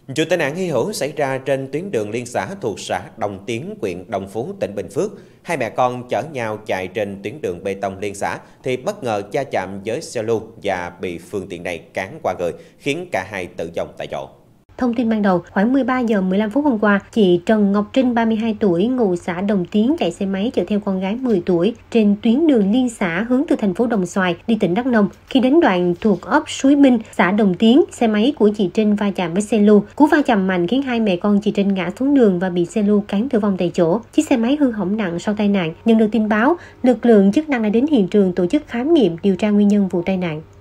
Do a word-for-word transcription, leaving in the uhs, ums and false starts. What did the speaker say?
Vụ tai nạn hy hữu xảy ra trên tuyến đường liên xã thuộc xã Đồng Tiến, huyện Đồng Phú, tỉnh Bình Phước. Hai mẹ con chở nhau chạy trên tuyến đường bê tông liên xã thì bất ngờ va chạm với xe lưu và bị phương tiện này cán qua người, khiến cả hai tử vong tại chỗ. Thông tin ban đầu, khoảng mười ba giờ mười lăm phút hôm qua, chị Trần Ngọc Trinh, ba mươi hai tuổi, ngụ xã Đồng Tiến chạy xe máy chở theo con gái mười tuổi trên tuyến đường liên xã hướng từ thành phố Đồng Xoài đi tỉnh Đắk Nông. Khi đến đoạn thuộc ấp Suối Minh, xã Đồng Tiến, xe máy của chị Trinh va chạm với xe lưu. Cú va chạm mạnh khiến hai mẹ con chị Trinh ngã xuống đường và bị xe lưu cán tử vong tại chỗ. Chiếc xe máy hư hỏng nặng sau tai nạn. Nhận được tin báo, lực lượng chức năng đã đến hiện trường tổ chức khám nghiệm điều tra nguyên nhân vụ tai nạn.